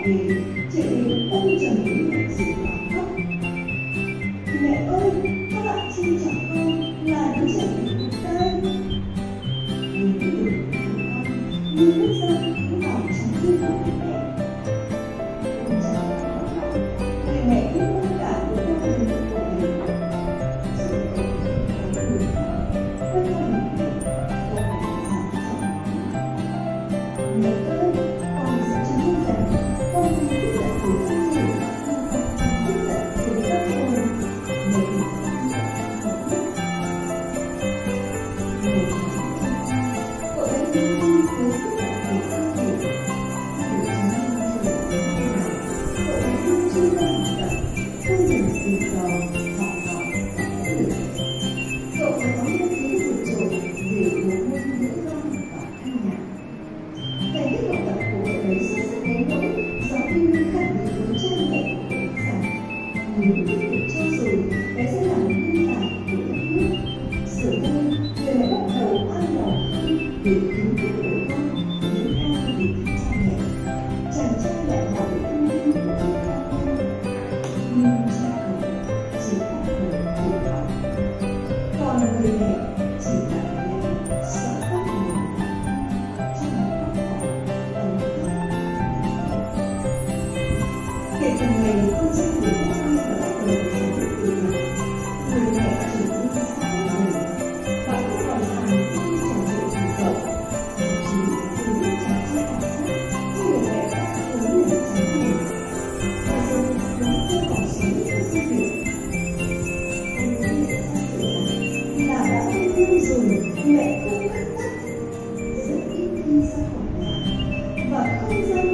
về chị ôm chầm những nụ cười và khóc. Mẹ ơi, các bạn xin chào con là đứa trẻ của tay. Những điều của con như vết răng vào trái tim của mẹ. Con chào các bạn, người mẹ yêu tất cả những con người của mình. Sự con có người con, tất cả những điều con phải dành cho mẹ ơi, con sẽ chứng minh rằng con không biết là sự phát triển, nhưng con không biết là sự phát ngôn. Mẹ ơi, cậu đã đi với tất cả những công việc để chứng minh cho cậu đã luôn chung tay học tập, không ngừng tìm tòi, học hỏi và nỗ lực. Cậu đã có những thứ vượt trội về bộ môn ngữ văn và âm nhạc. Thành tích học tập của cậu ấy xuất sắc đến nỗi giáo viên khẳng định với cha mẹ của cậu rằng nếu tiếp tục trau dồi, bé sẽ là một nhân tài của đất nước. Giờ đây, người mẹ bắt đầu an lòng hơn về kiến thức của con, những ai vì cha mẹ. Chàng trai lại hỏi thông tin của người ta hơn, nhưng cha cậu chỉ là người hiểu hỏi. Còn người mẹ chỉ là người sợ khóc nhiều trong khóc hỏi ấm áp. Kể từ ngày con trai của bác Huy và bắt đầu giáo dục tự lập, người mẹ trở nên xa cách người và không còn là một con trò chuyện cùng cậu. Thậm chí từ lúc chàng trai cảm giác như người mẹ đã hướng lời tránh mình. Và rồi đúng câu hỏi sống của công việc. Anh nghĩ ra sự thật là đã không lâu rồi mẹ không cắt tóc, rất ít khi ra khỏi nhà và không ra